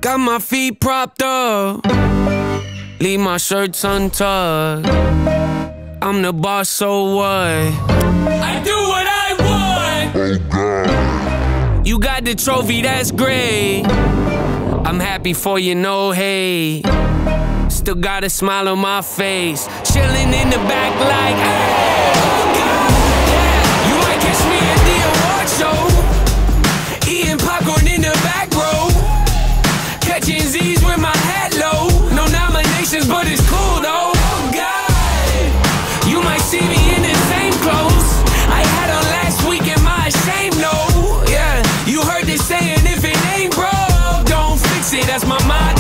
Got my feet propped up, leave my shirts untucked. I'm the boss, so what? I do what I want. Oh God. You got the trophy, that's great. I'm happy for you, no hate. Still got a smile on my face, chilling in the back like, hey, oh God. Yeah, you might catch me at the award show, eating popcorn in the back row, catching Z's with my hat low. No nominations, but it's cool though. Oh God, you might see me in the same clothes I had on last week in my shame, no. Yeah, you heard this saying, if it ain't broke, don't fix it. That's my motto.